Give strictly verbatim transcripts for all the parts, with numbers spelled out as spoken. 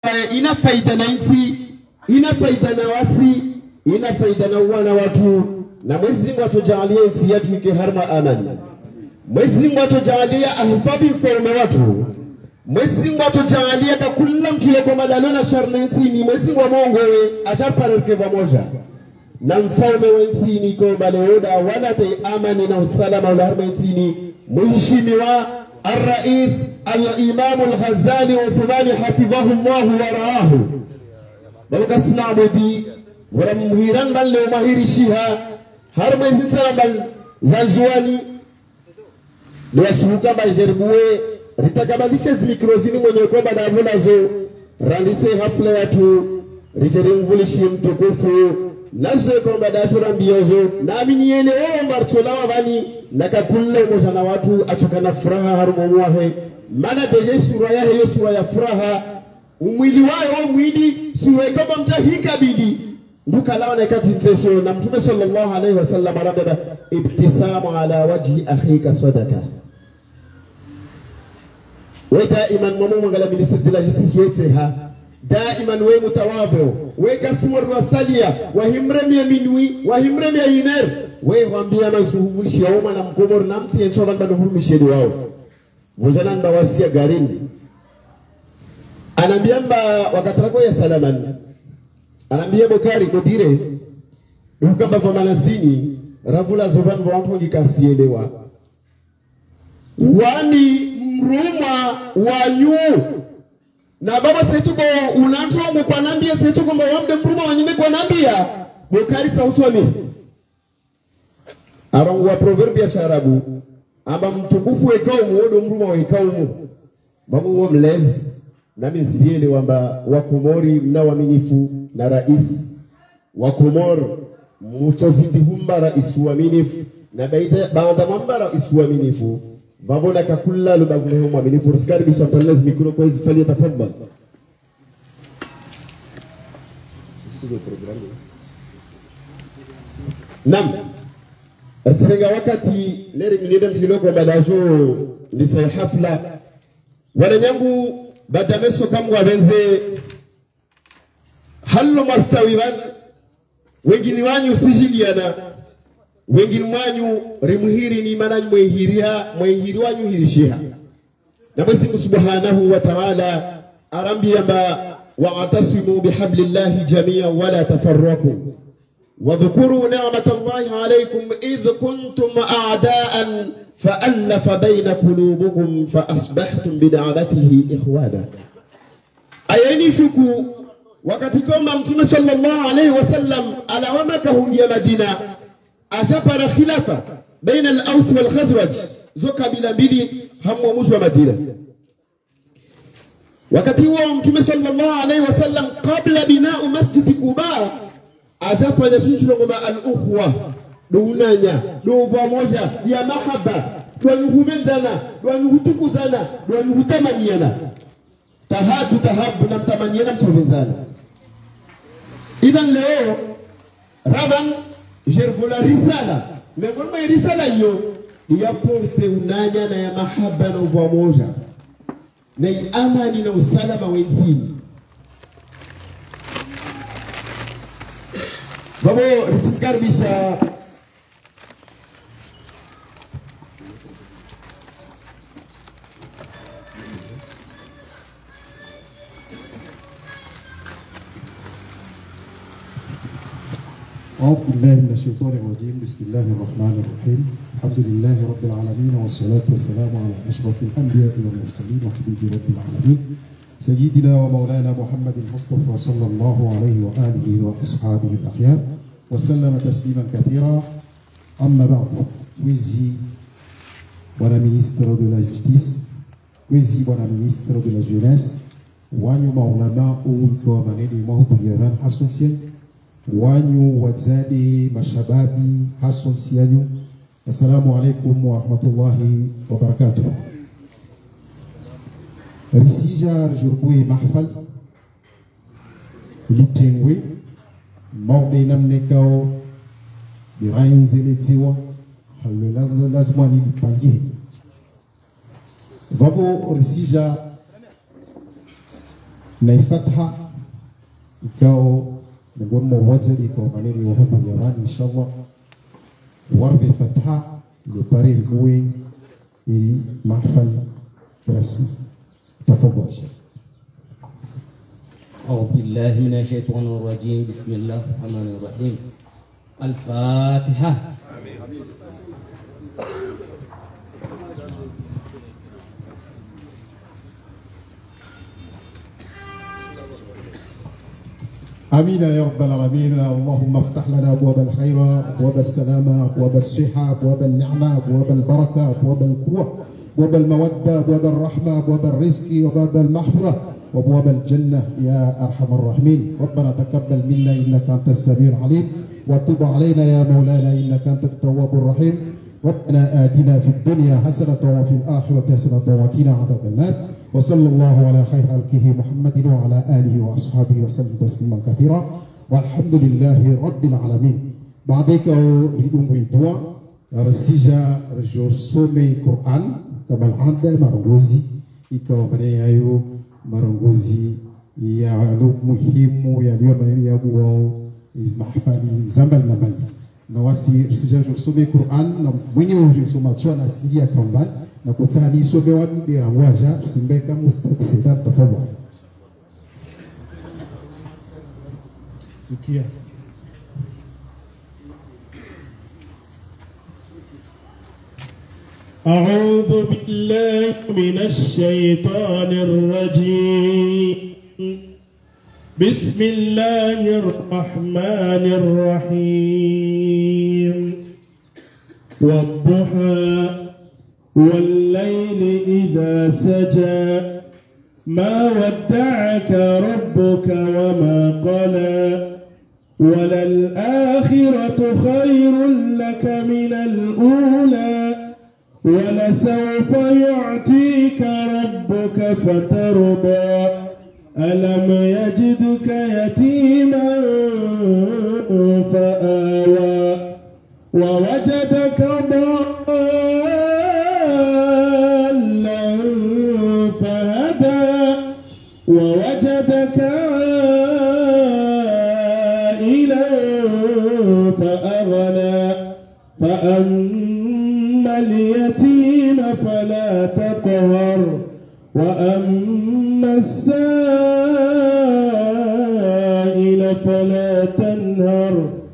ina faida na insi, ina faida na wasi, ina faida na wana watu, na Mwenyezi Mungu atujalie insi yetu ike harma amani. Mwenyezi Mungu atujalie ahifadhi mfalme watu. Mwenyezi Mungu atujalie kakula mkile kwa madalo na sharna insi ni Mwenyezi Mungu amongowe atapareke pamoja. Na mfalme wa insi ni kwa leoda wala te amani na usalama wa harma insi ni muheshimiwa الرئيس الإمام الغزالي وثماني حفظه الله ورعاه بلغسنا بدي ورمهيران بل لو مهير شيها هرم يزين سلام بل زنزواني لو أسوكا بجربوه ritakabalisha mikrozini mwenye kwamba davula zo randise hafla yatu rijerimvulishi mtukufu nazo kwamba dashura mbiozo na aminiele wao martolawa bani nakakulle mojana watu atukana furaha harumu wahe mana deje sura ya hiyo sura ya furaha umwili wao mwili sura kama mtahika bidi nduka lawa na kati nseso na mtume sallallahu alaihi wasallam anabeba ibtisamu ala wajhi akhika sadaka ودائما ممو مغلا ministre de la justice ويتها دائما وي متواضع وي كسمر وساليا وهمرمي منوي وهمرمي ينر وي غامبيا مسوبول شيوما na mkomor namsi ensoba banduhuru mishedi wao vojana ndawasia garini anambiamba wakatarako ya salaman anambia Bukari kodire ukamba kwa manazini ravula zoban wantu ngikasielewa wani mruma wanyu na baba setuko unantongo kwa nambia setuko mba wamde mruma wanyime kwa nambia Bukari sauswami arongo wa proverbi ya sharabu amba mtukufu wekao muodo mruma wekao mu babu uo mlezi nami nsiele wamba wakumori mna waminifu na rais wakumor mchozindi humba rais waminifu na baada mamba rais waminifu babona kakula lubavune mwaminifu ruskari bishamtalezi mikuno kwa hizi fali yatafadhal nam arsirenga wakati leri milida mkiloko badajo ndisa hafla wananyangu badameso kamu wabenze hallo mastawiwan wengine wanyu sijiliana wengine mwanyu rimuhiri ni mananyu mwehiria mwehiri wanyu hirishiha na Mwenyezi Subhanahu wa Ta'ala arambia mba wa'tasimu bihablillahi jami'an wa la tafarraqu wadhkuru ni'matallahi alaykum idh kuntum a'da'an fa'alafa bayna qulubikum fa asbahtum bid'awatihi ikhwana ayani shuku wakati kama mtume sallallahu alayhi wasallam alawama kahungia Madina ashapara khilafa baina al-Aws wal Khazraj zo kabila mbili hamu mwisho wa Madina wakati huo mtume sallallahu alayhi wasallam kabla bina'u masjid Quba ashafanya shishlo kama al-ukhwa dunanya do pamoja ya mahaba tunuhumezana tunuhutukuzana tunuhutamaniana tahadu tahabu na mtamaniana msovenzana idhan leo raban jervola risala megolma risala hiyo ni ya porte unanya na ya mahaba na upamoja na amani na usalama wenzini babo risimkaribisha أعوذ بالله من الشيطان الرجيم بسم الله الرحمن الرحيم الحمد لله رب العالمين والصلاة والسلام على أشرف الأنبياء والمرسلين وحبيب رب العالمين سيدنا ومولانا محمد المصطفى صلى الله عليه وآله وأصحابه الأخيار وسلم تسليما كثيرا أما بعد ويزي بنا ministre de la justice ويزي بنا ministre de la jeunesse وانيو مولانا أول كوامانيني موضوع يغان حسن سين wanyu wazadi mashababi hason siyanyu assalamu alaikum wa rahmatullahi wa barakatuh risija jurbuye mahfal litengwe mawde namne kao birainze letiwa halu lazima ni pangie vabo risija na ifatha ikao miongoni mwa waziri ikao maneno wa hapa Iran inshallah warbi fatha lipari rikuwe i mahfal rasmi. تفضل شيخ. أعوذ بالله من الشيطان الرجيم. بسم الله الرحمن الرحيم. الفاتحة. آمين يا رب العالمين. اللهم افتح لنا أبواب الخير، أبواب السلامة، أبواب الصحة، أبواب النعمة، أبواب البركة، أبواب القوة، أبواب المودة، أبواب الرحمة، أبواب الرزق، أبواب المغفرة، وأبواب الجنة يا أرحم الراحمين. ربنا تقبل منا إنك أنت السميع العليم، وتب علينا يا مولانا إنك أنت التواب الرحيم. ربنا آتنا في الدنيا حسنة وفي الآخرة حسنة وقنا عذاب النار. وصلى الله على خير خلقه محمد وعلى آله وأصحابه وسلم تسليما كثيرا والحمد لله رب العالمين. بعدك ريدون ويدوا رسيجا رجور سومي قرآن كما العادة مرغوزي إكو بريايو مرغوزي يا لوك مهم يا اليوم يا أبو إزمح فاني زمل نمل نواسي رسيجا رجور سومي قرآن نموني وجه سوما تشوانا سيديا كمبان نكوتاني سومي وان بيرامواجا سيمبكا مستقسدات تفضل. زكية. أعوذ بالله من الشيطان الرجيم. بسم الله الرحمن الرحيم. والضحى والليل إذا سجى ما ودعك ربك وما قلى وللآخرة خير لك من الأولى ولسوف يعطيك ربك فترضى ألم يجدك يتيما فآوى ووجدك ضالا فهدى ووجدك عائلا فأغنى فأما اليتيم فلا تقهر وأما السائل فلا تنهر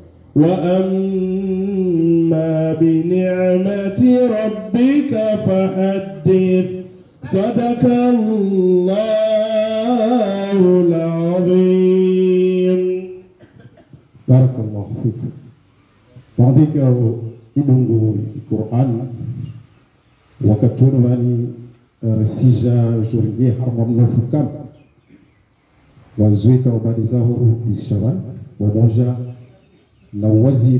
وأما بنعمة ربك فحدث. صدق الله العظيم. بارك الله فيك. بعدك ibungu Quran wakatuna wani resija joringe harmam nofukam wazuika ubadi zahuru bishaban wamoja na wazir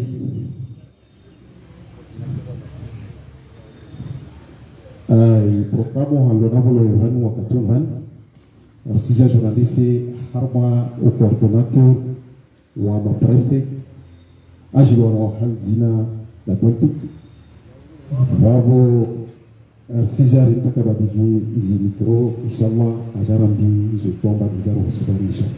ay programo halonabolo yohanu wakatuna wani resija journaliste harma o coordinator wa maprefe ajilona hal zina la tontu bravo sijari mtakabadizi izi mikro inshallah ajarambi je tomba dizaro subhanahu inshallah.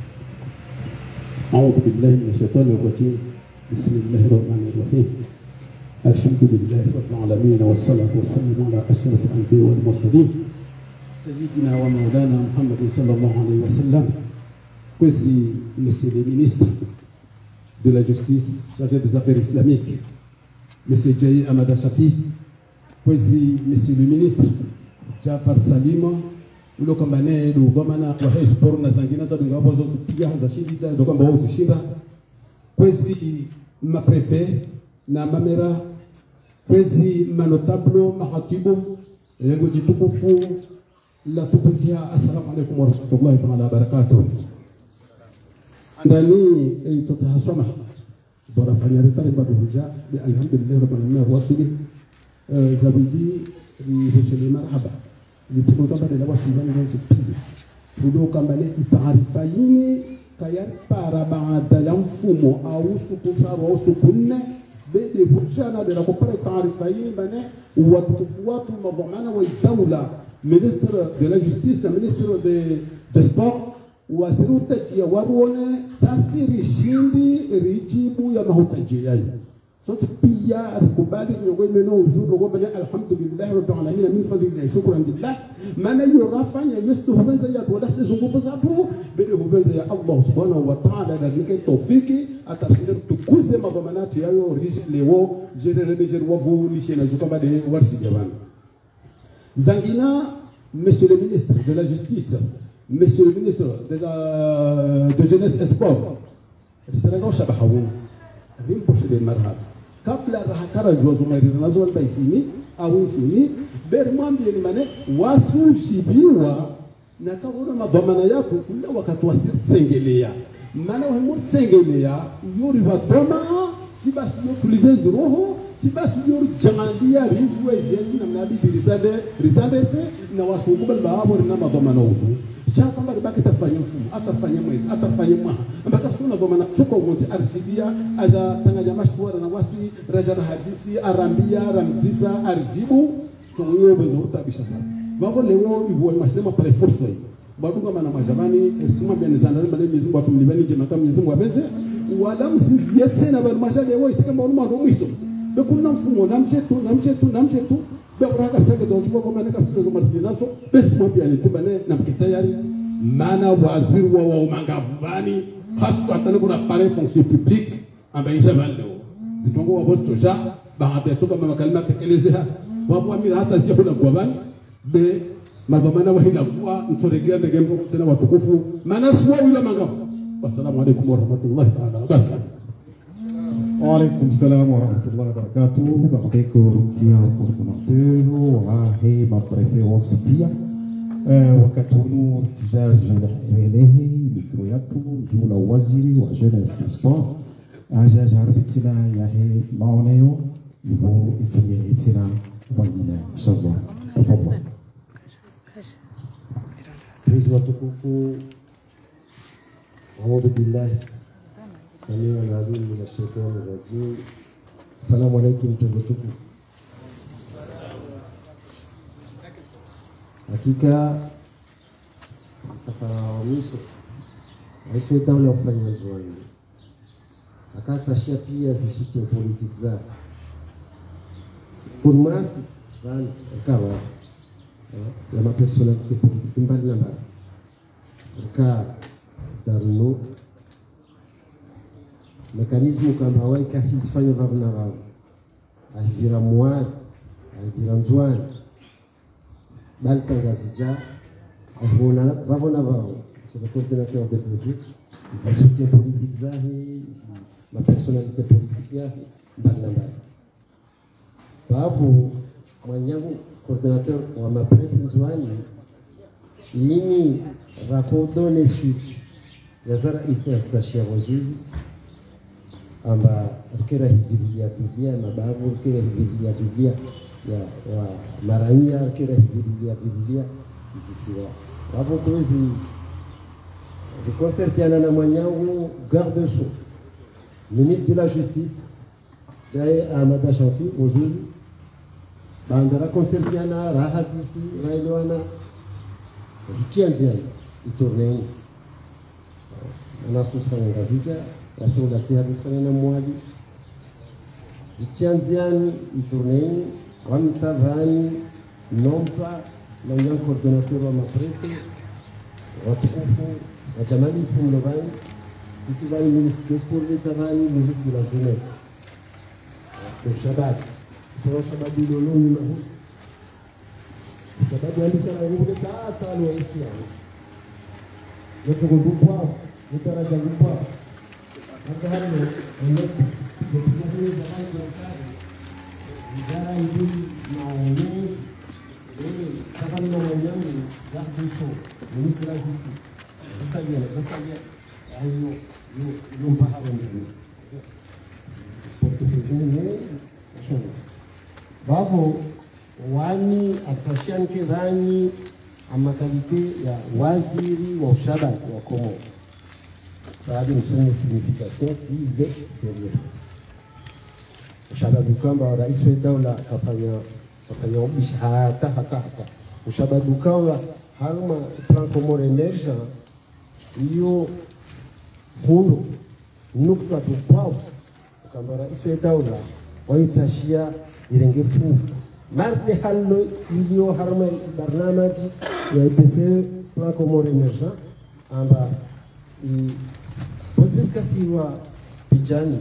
أعوذ بالله من الشيطان الرجيم. بسم الله الرحمن الرحيم. الحمد لله رب العالمين والصلاة والسلام على أشرف الأنبياء والمرسلين سيدنا ومولانا محمد صلى الله عليه وسلم. Questi messieurs les ministres de la justice chargés des affaires islamiques, Monsieur Jaye Amada Shafi, Kwezi, Monsieur le ministre Jafar Salima, ulo kambane do gomana wa hespor na zangina za dunga bozo tupiga za shindiza do kamba wote shinda. Kwezi ma prefet na mamera, kwezi manotablo mahatibu lengo jitukufu la tupuzia. Assalamu alaikum wa rahmatullahi wa barakatuh. Ndani tutahasoma bora fanya ritari bado huja bi alhamdulillah rabbil alamin wasili zabidi rishili marhaba litikonta bado la wasili bado sipili fudo kambale taarifa yini kayar para baada ya mfumo au sukusharo au sukunne bede bujana de la kopare taarifa yini bane watukufu watu madhamana wa dawla ministre de la justice na ministre de de sport waziri utajia waruone sasiri shindi rijibu ya mahutajia yayo sote pia alikubali miongoni meno uzuri kwa bana alhamdulillah rabbil alamin min fadlillahi shukran lillah maana yorafanya yestu hubenza ya wala sizungufu zatu bali hubenza ya Allah subhanahu wa ta'ala na nike tawfiki atashinda tukuze madhamanati yayo rishi leo jerere jeru wavu lishena zukamba de warsi jabana zangina monsieur le ministre de la justice monsieur le ministre de la de jeunesse et sport risalaga shabahu rimposh de marhaba kabla rahakara jozo mairi nazo albaitini au tini bermwambie ni mane wasushibirwa na kaona madhamana yako kila wakati wasitsengelea maana wao tsengelea yuri vadoma sibasi tulize roho sibasi yuri jangalia rizwe zezi na mnabi risade risade se na wasukubal baabo na madhamana uzu chapa mbali baki tafanya mfumo atafanya mwezi atafanya mwaha mpaka suna dhamana soko ngozi arjibia aja tanganya mashwara na wasi raja hadisi arambia ramzisa arjibu tuyo bezo utabisha babo leo ibo mashlema pale force way baduka mana majabani sima bya nizana bale mizi watu mlibani je makam mizi wabenze wala msiziet tena bale mashale wao isikama uluma ndo mwiso bekunna mfumo namchetu namchetu namchetu bekuraka sake ndo chukua kwa maana kasiko kwa marsilinaso besi mwambia ni tubane na mkitayari mana waziri wa umangavubani hasu atana kuna pare fonction publique ambaisha baleo zitongo wa bosto ja baada toka mama kalima tekelezea wapo amira hata sio na kwabani be madhamana wa hila kwa mtoregea ndegembo tena watukufu maana suwa yule mangavu wassalamu alaykum wa rahmatullahi ta'ala wa barakatuh wa alaykum salam wa rahmatullahi wa barakatuh barakaiko kia coordinateur wallahi ma préférence pia wakati huu tijaji elehi mikro yako juu la waziri wa jeunesse na sport aja jarbitina yahe maoneo ibo itimie itina wangine inshallah tafadhali Tuzi watukufu أعوذ بالله السميع العليم من الشيطان الرجيم السلام عليكم تبتكم hakika msafara wa mwisho aisho daula ufanya zoezi akasashia pia zisite politiki za kurmasi van kawa ya mapersonalite politiki mbali na mbali ka darno mekanismu kama hawaika hisfanya vavna vavu ahivira muad ahivira nzwani bal tangazija ahona vavona vao c'est le coordinateur de politique za soutien politique zahi ma personnalité politique yahi mbali na mbali babu mwanyangu coordinateur wa maprefe nzwani ini rakodone suite ya zara istashia wajuzi amba rikera hivilia biblia mababu rikera hivilia biblia ya wa marania rikera hivilia biblia zisiwa wapo kuzi zikoncertiana na mwanyangu garde sceaux ministre de la justice jaye Amada Shafi wajuzi bandara concertiana rahadisi railwana ikianziana itornei anasusana ngazija yasola sihabisana na mwadi ikianziani itornei wamtavani nompa na yon coordinateur wa maprefe watukufu wa jamali fumlovani sisi bali ministre des sports litavani ministre de la jeunesse de shabab kwa shababu loloni mahu shababu andisa na ngule taata alwa isiani yote kundupwa mutaraja ngupwa hata hano ndio ndio jamani kwa sasa wizara hii maoni eh kama ni mwanyangu ya kuso ministre la justice sasa yeye sasa yeye ayo yo yo bahara ndio portofeuille shona bavo wani atashanke rani amakalite ya waziri wa ushabaki wa Komoro sababu msuni signification si ile ndio ushabaki kwamba rais wa daula kafanya kafanya ubisha hata hata hata ushabaki kwamba harma plan Comore emergent iyo hundo nukta tukwafu kambara iswe daula waitashia irenge fu marde hallo iyo harma barnamaji ya I P C plan Comore emergent amba i posiska siwa pijani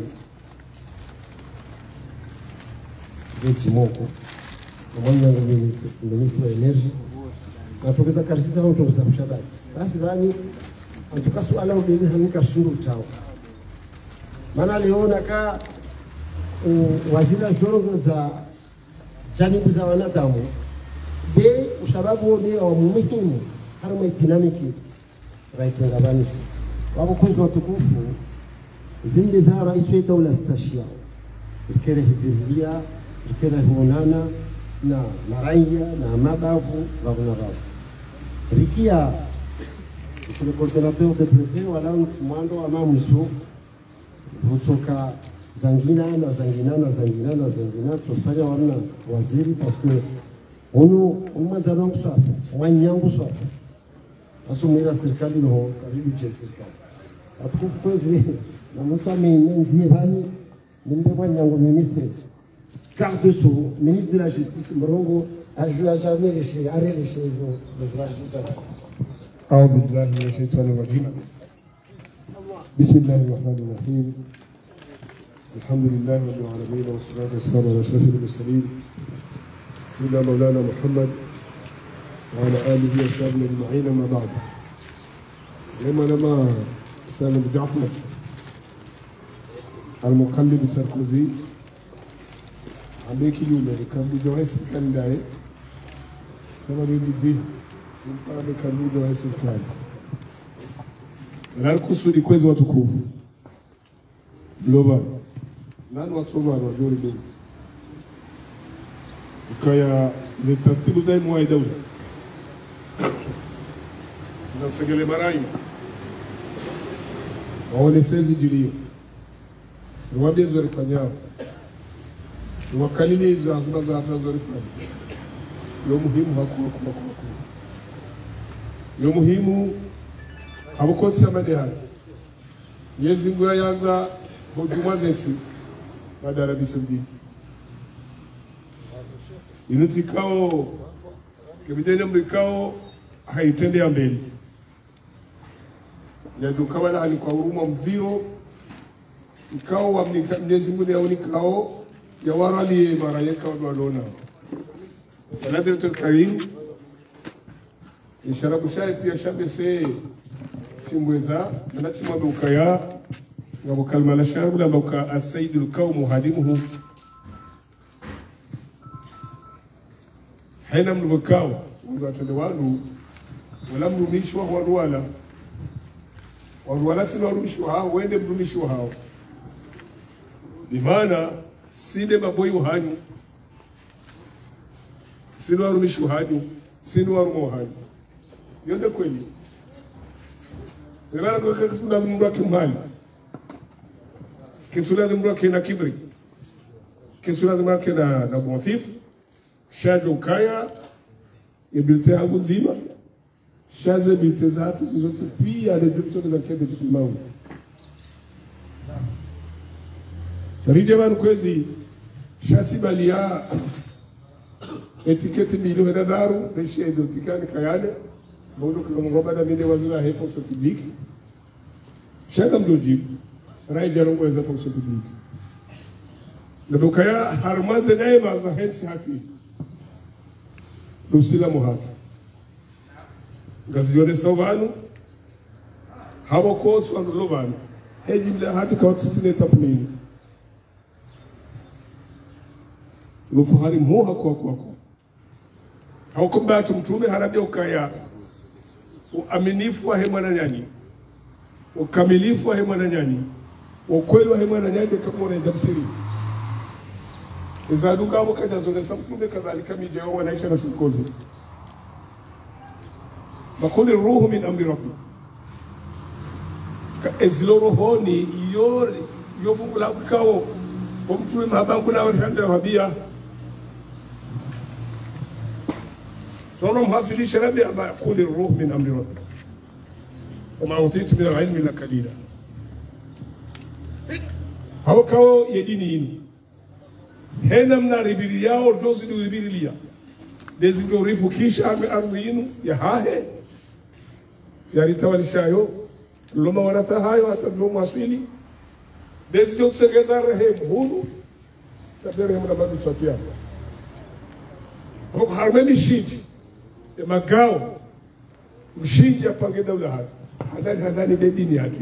Gechi Moko mmoja wa minister minister wa energy atokeza karshiza au tokeza kushabari basi bani antuka swala ubili hanika shindu chao maana leona ka wazira jorongo za janibu za wanadamu be ushababu ni wa muhimu harma itinamiki right ngabani wabo kuzwa watukufu zinde za rais wetu wala stashia ikere hiviria ikere huonana na maraya na mabavu wabuna bavu rikia le coordonnateur de préfet wala msimwando ama mso kutoka zangina na zangina na zangina na zangina tufanya wana waziri parce que ono umwanzana kuswafu wanyangu swafu asumira serikali no karibu je serikali atukufu kwezi na mswami nzie bani nimbe wanyangu ministre garde de sceaux, ministre de la Justice, Mrongo, a joué à jamais les chaises, arrêt les chaises, les rajitas. أعوذ بالله من الشيطان الرجيم. بسم الله الرحمن الرحيم. الحمد لله رب العالمين والصلاة والسلام على أشرف المرسلين سيدنا مولانا محمد وعلى آله وصحبه أجمعين أما بعد. لما لما سالم جعفر المقلد ساركوزي عميكي يومي كان بدوائي سلطان داي كما يبدي mpaka karudo wa serikali na kusudi kwezi watukufu loba nani wasoma wa jori bezi kaya zitaratibu za mwa daula za msegele marai waone sezi julio niwaambie zuri fanyao niwakalili hizo azima za afya zuri fanya lo muhimu hakuwa kwa kwa lo muhimu abukonsi amadehani yezi nguya yanza bojuma zetsi baada ya Arabia Saudite inuti kao kibitende mrikao haitende ya mbele ya dukabala hali kwa uruma mziro ikao wa mnezi nguya ya unikao ya warali marayeka wadolona wanadhiratul karim isharabu shari pia shabe se shimbweza nanasima bukaya ngabo kalma la sharabu la buka as-sayyidul qawm hadimuhu haina mbukao ngatende wanu wala mrumishwa wa ruwala wa ruwala sina mrumishwa hao wende mrumishwa hao bimana side maboyi uhanyu sino warumishwa hanyu sino warumo hanyu yonde kweli nilala kwa kisuna mumra kimhali kisuna mumra kina kibri kisuna mumra kina na mwafif shajo ukaya ibilite hangu nzima shaze bilte zatu zizote pia le dupto za kebe dipimawu rijabanu kwezi shati balia etiketi milioni na daru reshi edo pikani kayane Bodo kama ngobada mide wazira hai fonction publique shaka mdoji rai jarongo ya fonction publique na dokaya harmaze naye maza hensi haki dusila muhaki gazijode sawanu hawa ko swandu lobanu heji bila hati kawatsu sine tapnini lufuhari muha kwa kwa kwa haukumbatu mtume harabia ukaya uaminifu wa hema na nyani ukamilifu wa hema na nyani ukweli wa hema na nyani kama unaenda kusiri izaduka hapo kaja zote samtume kadhalika mija wao wanaisha na sikozi bakuli ruhu min amri rabbi ka ezlo rohoni yori yofungula kwao umtume mabangu na washanda habia صورة مهافلي شربي أما يقول الروح من أمر ربك وما أوتيت من العلم إلا قليلا هو كاو يديني هنا من ربيليا ودوز ربيليا دزي يوريفو كيش أم أمرينو يا هاه يا ريتا والشايو لما ورثها هاي واتلو مسؤولي دزي يوم سجزار رهم هونو تبدأ رهم لما نسافيا هو هرمني شيء magao mshinji apange daula haki hadani hadani de dini haki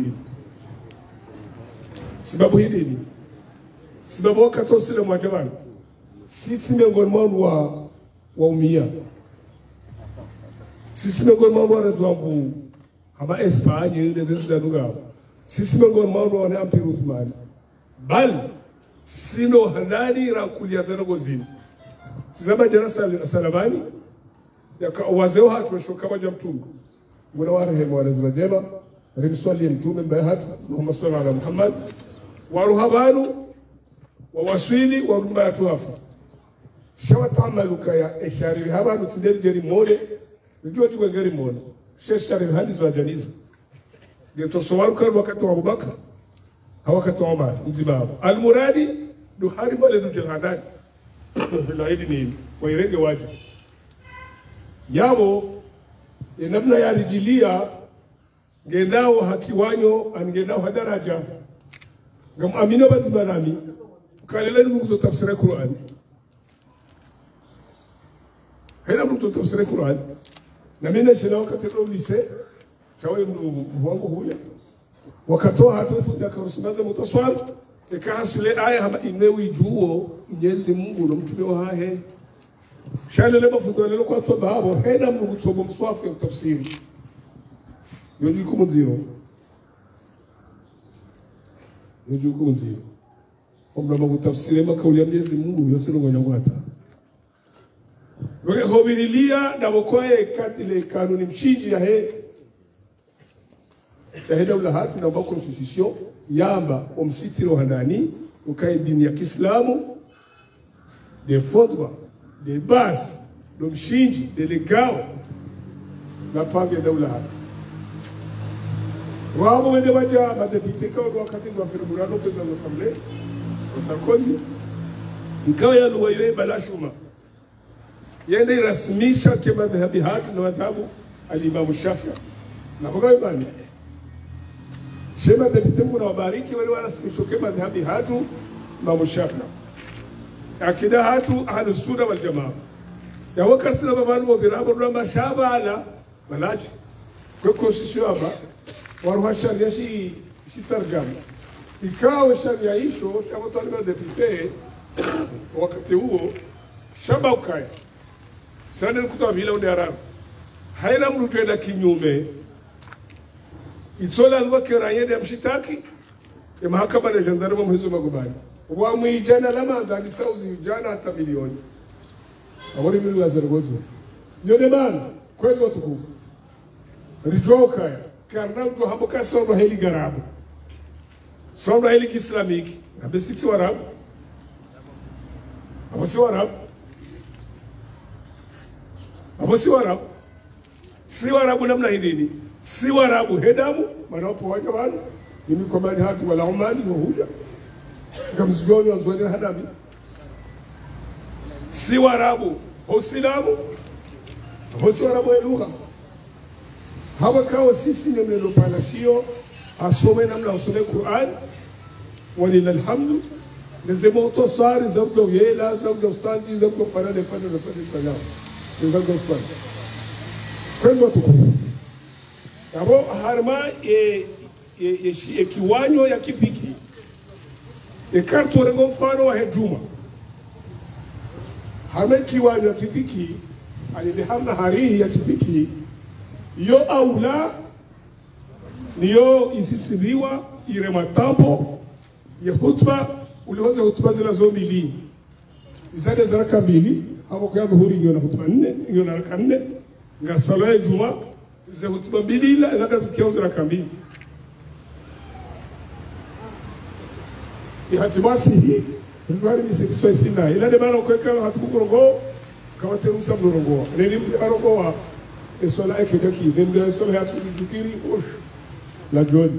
sababu hii dini sababu wakati usile mwajabani sisi miongoni mwa wa waumia sisi miongoni mwa wanazuambu hama Espanya ile zenzi da nuga sisi miongoni mwa wana Ampere Uthmani bali sino hadani rakulia sana gozini sizaba jana salabani ya wazee hatu washoka maja mtume ngona warehemu wanazima jema rimswali mtume mbaya hatu Muhammad sallallahu alaihi Muhammad waruhabanu wawaswili warumba tuafu shawa tamaluka ya eshari habanu sideri jeri mole ndio tu ngeri mole sheshari hadis wa janizo geto sowaru kan wakati wa Abubakar hawakati wa Umar nzima almuradi du hariba le du jihadani bila hili ni wairege waje yabo enamna ya rijilia ngendao hakiwanyo angendao hadaraja ngam amino bazibanami kalele mungu tafsiri Qur'an hela mungu tafsiri Qur'an na mimi shina wakati ndo lise chawe mwangu huya wakatoa hatu fuda karusimaza mutaswal ikahasule aya haba inewi juo Mwenyezi Mungu na mtume wa hahe shale leba futolelo kwa sababu hena mungu sobo mswafu ya tafsiri yoji kumziro yoji kumziro omba mungu tafsiri makauli ya Mwenyezi Mungu yosero ngonyangwata wewe hobirilia na bokoe katile kanuni mshinji ya he ya he daula hatu na bako constitution yamba omsitiro handani ukae dini ya Kiislamu de fondement de base do mshinji de legal na pange daula hapa wao wende waja madepite kwa wakati wa Februari kwa assemblee kwa Sarkozy ikawa ya luwaye balashuma yende rasmisha kwa madhhabi hatu na madhhabu al-Imam Shafi'i na kwa ibani shema depite kuna wabariki wale wanasmisha kwa madhhabi hatu Imam Shafi'i akida hatu ahlus sunna wal jamaa ya wakati na babanu wa birabo ramba shabala malaji kwa constitution hapa waruha sharia shi shitargam ikawa sharia hicho kama taliba depute wakati huo shamba ukaya sana nikutoa vile unde arabu haina mtu twenda kinyume itsola alwakira yende mshitaki ya mahakama ya gendarme mhizo magubani wa mwijana lama ndani sauzi jana hata milioni awali milioni ya Zaragoza ndio maana kwezo tukufu rijoka karna mtu hapo kasi wa heli garabu sawa heli kiislamiki abesi si warabu abo si warabu abo si warabu si warabu namna hili si warabu hedamu manapo waja bana mimi kwa mali hatu wala umani huja kamzigoni wanzwani hadabi si warabu uislamu hosi warabu lugha hawa kao sisi ni mlelo palashio asome namna usome Qur'an walil hamdu lazima utosari zabdo yela zabdo standi zabdo farale fadha za fadha salam ndio gospel kwezo tukufu abo harma e e e kiwanyo ya kifiki e karto rengo mfano wa hejuma harma kiwanyo ya kifiki alihamna harihi ya kifiki yo aula niyo isisiriwa ire matampo ya hutuba ulihoza hutuba zila zo mbili izade za raka mbili hapo kwa dhuhuri ndio na hutuba nne ndio na raka nne nga sala ya juma za hutuba mbili ila raka zikiwa za raka mbili ya hatibasi hii ndio ni sisi sina ila de bana kwa hatukurongo kama se musa mrongoa neni mrongoa esola ekedaki nende esola ya tukiri osh la joni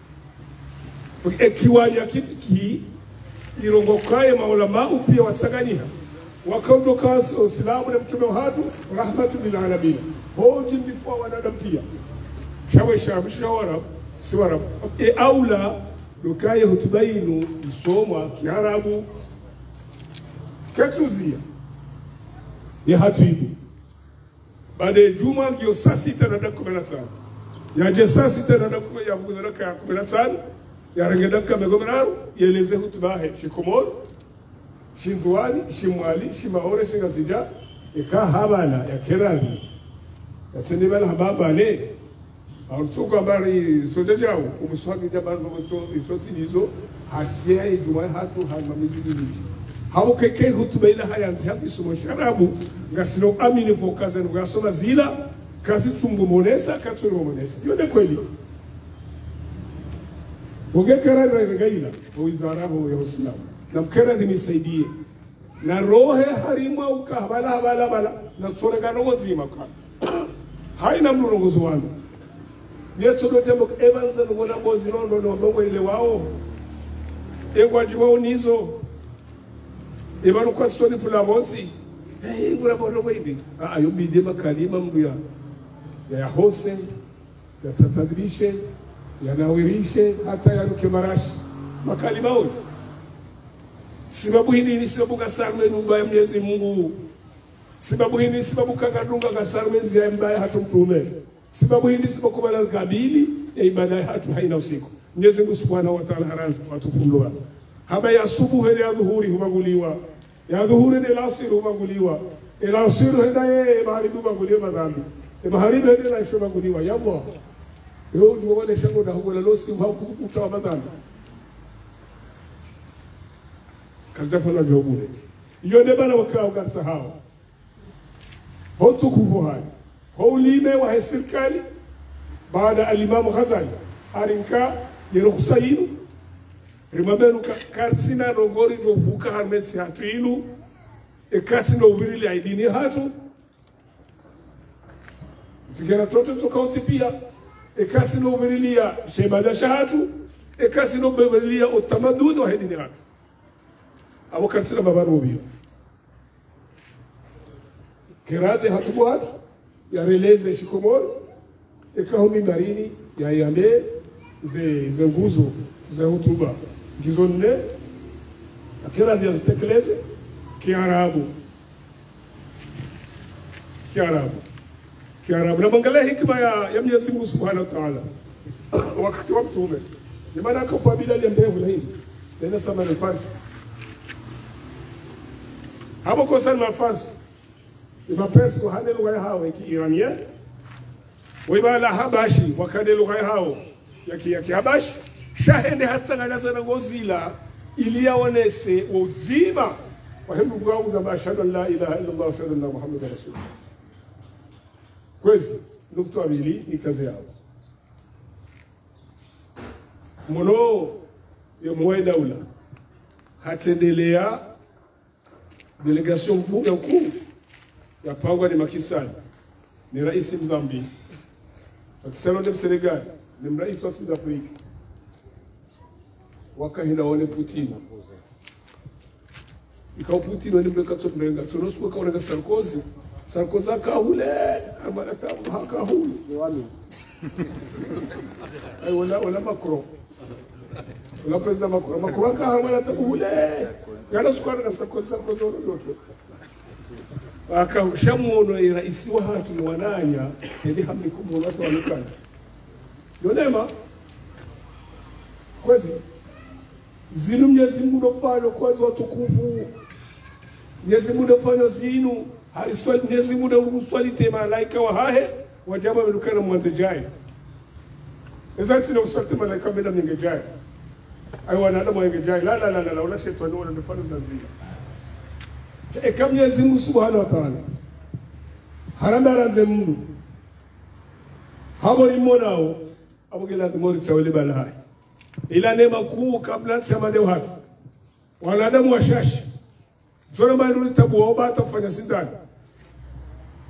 ekiwanya kifiki irongo kaye maulama pia watsanganyika wakaondoka Uislamu na mtume watu rahmatu lil alamin hoji ndipo wanadamu pia shawe shawe shawara siwara e aula lukaye hutubainu isomwa kiarabu ketuzia ya hatuibu baada ya juma ndio saa sita na dakika kumi na tano yaje saa sita na dakika ya kuzaraka kumi na tano ya rangedaka megomeraru yeleze hutuba he shikomol shinzuani shimwali shimaore shingazija eka habana ya kerani yatsende bala hababa ne arusuko habari sote jao umuswagi jabano so isoti hizo hatiye juma hatu halmamizi nyingi habo keke hutuba ila hayanzi hapo isomo sharabu ngasino amini fokaze ngasoma zila kazi tungumonesa katsurumonesa yode kweli ugekera regaila wizarabu ya Uislamu na mkera nisaidie na rohe harima ukabala habala bala na tsoragano wazima kwa haina mrongozo wangu yeso do tembo Evans ngona bozi nondo no bongo ile wao egwaji wao nizo ebanu kwa soni pula bonzi eh ngura bono wendi ah ayo bide makalima mbuya ya hose ya tatadrishe yanawirishe hata yanuke marashi makalima wao sababu hili ni sababu kasarme nyumba ya Mwenyezi Mungu sababu hili ni sababu kagadunga kasarme nzia mbaya hatu mtume sababu hili sababu kubala kabili ya ibada hatu haina usiku Mwenyezi Mungu Subhanahu wa Ta'ala haranzi watu fundoa haba ya subuhi ya dhuhuri humaguliwa ya dhuhuri ni lasiri humaguliwa ila lasiri henda ye maharibu humaguliwa madhambi e maharibu henda na isho humaguliwa ya Allah yo duwale shango na huwa losi hukuta madhambi kaltafana jobule iyo ne bana wakao kansa hao hotu kufuhani houlime wa serikali baada al-Imam Ghazali arinka yerukhsayinu rimabenu karsina rongori jovuka harmesi hatu ilu e karsina ubirili aidini hatu zikena tote tukauti pia e karsina ubirili ya shebada shahatu e karsina ubirili ya utamaduni wa hedini hatu abo karsina babanu biyo kerade hatu watu ya releze shikomoro ekahumi marini ya yale ze ze nguzo za hutuba gizonne akira dia zitekeleze kiarabu kiarabu kiarabu na bangalia hikma ya ya Mwenyezi Mungu Subhanahu wa Ta'ala wakati wa mtume ni maana kwa bila ile mbevu la hindi ndio sama ni farsi hapo kwa sana farsi ima perso hane lugha yao ya Kiirania wibala habashi wakade lugha yao ya ki ya Kihabashi shahende hasanga sana ngozila iliyaonese uzima wa hemu bwangu na ashhadu la ilaha illa Allah wa ashhadu anna Muhammadar rasulullah kwezi nukta mbili ni kazi yao mono ya mwe daula hatendelea delegation mkuu ya kuu ya pangwa ni Makisani ni rais Mzambia akisema ndio Senegal ni mrais wa South Africa wakahina wale Putin ikao Putin ni mbeka tsobenga tsonosuka kaona Sarkozy Sarkozy akahule amana kama akahule ni wani ai wala wala Macron wala president Macron Macron akahamana tabule yana sukana na Sarkozy Sarkozy yote akashamuono rais wa hatu ni wananya ndi hamni kumona watu walikana yonema kwezi zinu Mwenyezi Mungu nofanya kwezi watukufu Mwenyezi Mungu nofanya zinu haliswali Mwenyezi Mungu uswali tema malaika wa hahe wajaba melukana mwanze jai ezati na uswali malaika benda mingejai ai wanadamu wangejai la la la la wala shetani wala nafanya zazia eka Mwenyezi Mungu Subhanahu wa Ta'ala harambaranze Mungu habo limonao abogela mori tawele balahai ila neema kuu kabla sema leo hatu wanadamu washashi zona bado tabu oba atafanya sindani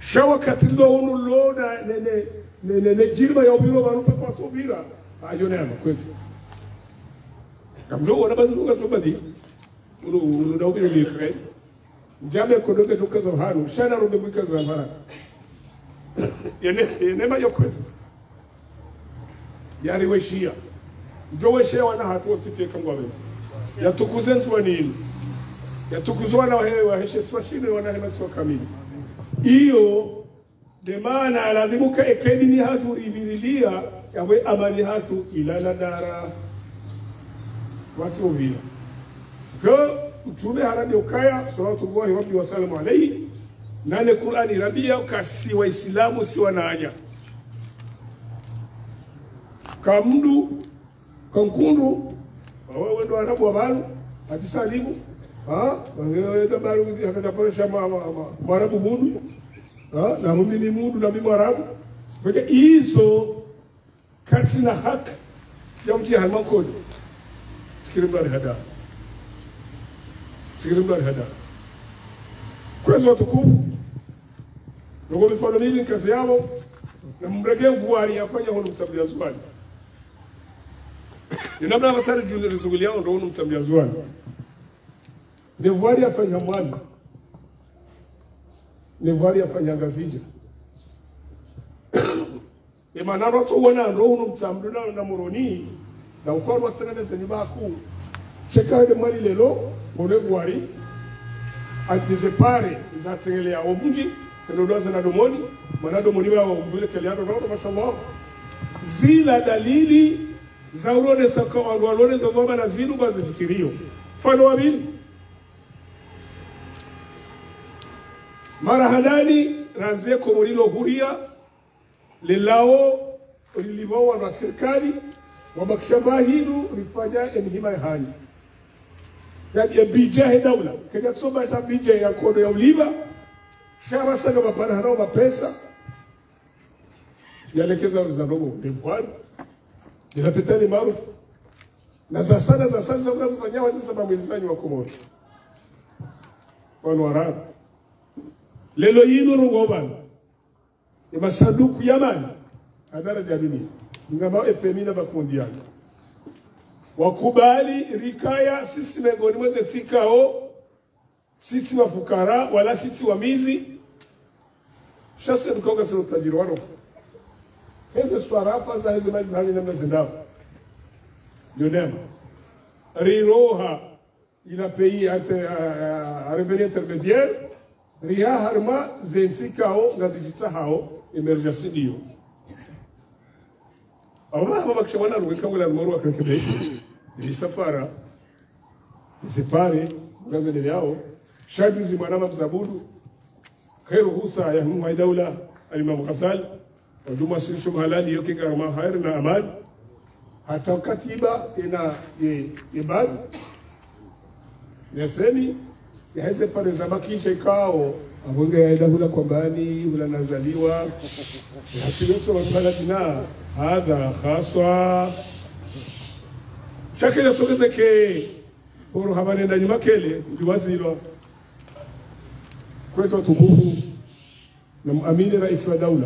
shawa katilo unu lo na ne ne ne ne ne jirma ya ubiro baru pepa sobira ayo ne ama kwezi kamdo wana bazi luga sobadi ulu ulu da ubiro likre jame kodoke duka za haru shana robe mwika za mara yene yene ma yo kwezi yari we shia njo we shia wana hatu sipye kangwa bezi ya tukuzen swani ya tukuzwa na wahewe wa heshe swashine wana hema swa kamili iyo de maana lazimuka ekeni ni hatu ibirilia yawe amani hatu ilana dara wasi ovila kwa mtume haradi ukaya salatu Allahi rabbi wa salamu alayhi nane Qur'ani rabia kasi wa islamu si wanaanya kamdu kankundu wawe ndo arabu wabalu atisalimu ha wawe ndo balu hakataporesha marabu mundu ha na mundi ni mundu na mimi arabu kwa hizo kati na haki ya mti halmakodi sikirimba hada sikirimba hada kwa hizo watukufu ndio mifano mingi kazi yao na mregevu aliyafanya huko msabia zuani ni namna masari juu rizunguli yao ndio msabia zuani ni vuari afanya mwana ni vuari afanya gazija Ema watu wana ndio msamduna na moroni na ukoro watsana senye baku sheka de mari lelo ole vuari adisepare za tsengelea omunji senodoza na domoni manado moniwa wa umbule kaliano ndio mashallah zila dalili za urone saka walone za zoma na zinu bazifikirio fano wabili mara hadani ranzie komorilo huria lilao lilibao wa serikali wabakishabahiru rifanya emhima hani ya bija daula kenya tsoma za bija ya kodo ya uliba shara sana mapana hao mapesa yalekeza za ndogo devoir inapitani maarufu na za sana za sana zinazofanya wazi sababu ilizani wa komori wanu arabu lelo yinu rungobana ya masanduku ya mali adara ya dunia ngama efemina bakundiana wakubali rikaya sisi miongoni mweze tikao sisi mafukara wala sisi wamizi shasi nkoga sio tajiri wano hizo swarafa za hizo mali zani namna zindao yonema riroha ila pays a revenu intermédiaire ria harma zensikao ngazijita hao emergency dio Allah mama kishamana ruweka wala moro akrekebe ni safara isipare ngazi yao shaduzi mwanama mzabudu khairu husa ya humu daula al-Imam Ghazali wajuma sisi halali yote kama khair na aman hata katiba tena ibad nefemi yaweze pale zabakisha ikao abunge yaenda kula kwambani ula nazaliwa hatiloso wala dina hadha khaswa shakila tokeze ke oro habari ndani makele juwazilo kwa sababu tukufu na amini rais wa daula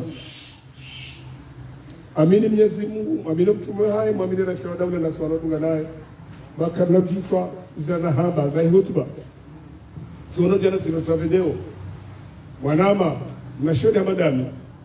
amini Mwenyezi Mungu amini mtume hai amini rais wa daula na swala tunga naye bakabla kichwa za nahaba za hotuba sio jana zina video wanama na shodi madami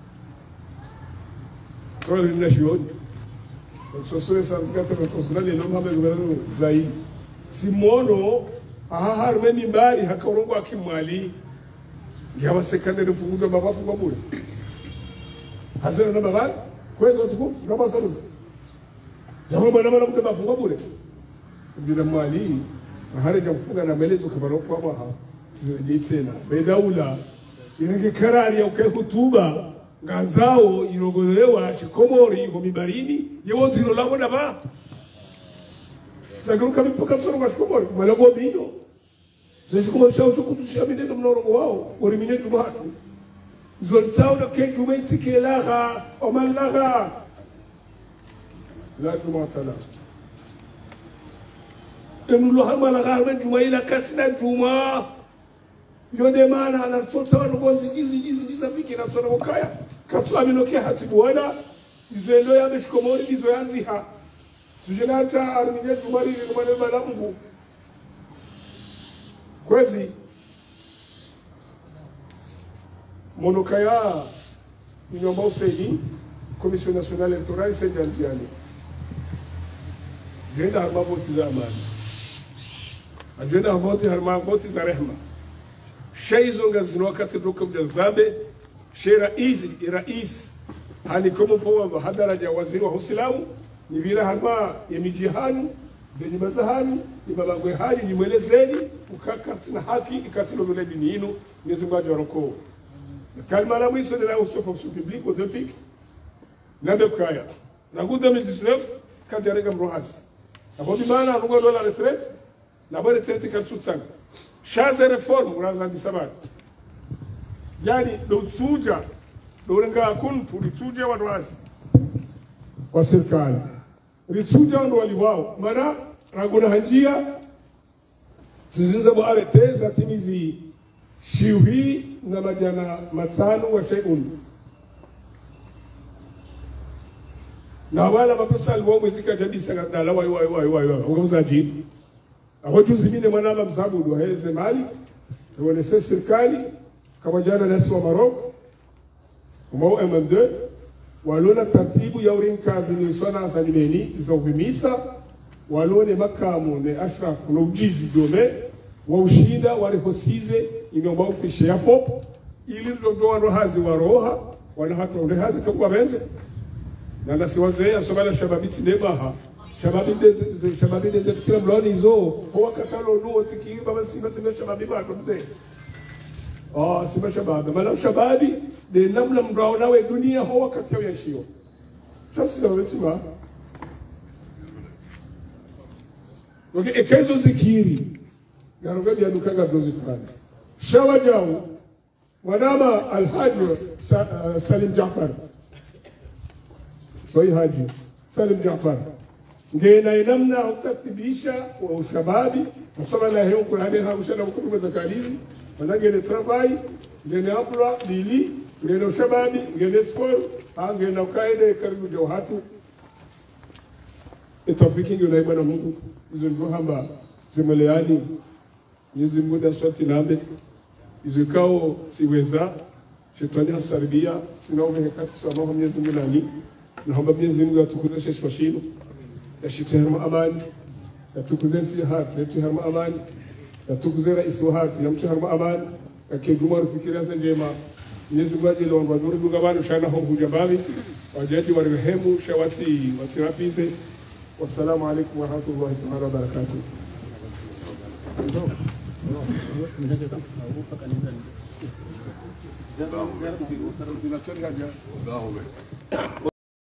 sio ni shodi sio sio sasa zikata kwa konsulali leo mama gobernador zaidi simono aha harmeni mbali hakarongo akimwali yawa sekandari funguzo mabafu kwa bure hasana na baba kwezo tukufu kama saruza jamaa bwana bwana mtu mafungo bure ndio mwali bahari ya kufunga na maelezo kama ropo hapo ha sije tena bedaula ile karari ya ukehutuba nganzao irogolewa shikomori ngo mibarini yewo zino labo na ba sagaruka mipaka msoro kwa shikomori malago bino zishikoma shao shukutushia minendo mnorongo wao orimine jumatu zoltao na ke jumaiti kelaha omalaha la jumatala emnulo hamala garmen jumaila kasina juma yode mana na tota no gozi jizi jizi jizi za viki na tsona wakaya katsu aminoke hatibuana izoendo ya meshkomori izo yanziha sujenata arminye tumari kumane balamungu kwezi monokaya nyomba usedi Commission nationale électorale c'est janziani genda harma voti za amani agenda voti harma voti za rehma shaizo ngazino wakati rukum jazabe she rais rais hani komo fo hadaraja waziri wa uislamu ni bila harma ya mijihani zenye mazahani ni babangwe hali ni mwelezeni ukaka sina haki ikasilo vile dini yenu Mwenyezi Mungu ajaroko kalma la mwiso de la usofa public au topic nande kaya na gude deux mille dix-neuf kati ya rega mrohasi hapo bimana nugo dola retraite na bale retraite kalsutsanga shaza reform uraza bisabati yani do tsuja do renga kuntu litsuja wa doasi wa serikali litsuja ndo waliwao mara ragona hanjia sizinza bo arete za timizi shiwi na majana matsano wa shay'un na wala mapesa alikuwa mwezika jabisa na la wai wai wai wai wai jibu awoju zimine mwanama mzabudu waheze mali wanese serikali kama jana nasi wa Morocco umao M M deux walona taratibu ya urinkazi ni swana za nimeni za uhimisa walone makamu ne ashraf no ujizi dome wa ushinda wale hosize ingomba ufishe ya fop ili ndo ndo hazi wa roha wana hata ule hazi kwa benze na nasi wazee asobala shababiti nebaha shababi deze shababi deze fikira mloni zo kwa katalo nuo siki baba sima tena shababi bako mzee ah sima shababi mala shababi de namna mrao nawe dunia ho wakati ya shio sasa ndio sima okay ekezo zikiri garoga bya dukanga dozi tukana shawa jao wanama alhaji Salim Jaafar Soi Haji Salim Jaafar ngena inamna utatibisha wa ushababi msoma la hiyo kwa hali hausha hukumu za kalizi wanangene travail ngene apla dili ngene ushababi ngene sport angena kaide karibu jawhatu itafiki ngene bwana Mungu hizo ndio hamba zimeleani Mwenyezi Mungu aswati nabe hizo kao siweza shetani asaribia sina umekati sawa Mwenyezi Mungu nani naomba Mwenyezi Mungu atukuze shishwashino yashite harma amani atukuze nsi hati yashite harma amani atukuze rais wa hati yamche harma amani akiguma rufikira njema Mwenyezi Mungu ajele wa nuru duga bana shana ho hujababi wajaji wa rehemu shawasi wasirapize wassalamu alaykum wa rahmatullahi wa barakatuh ndio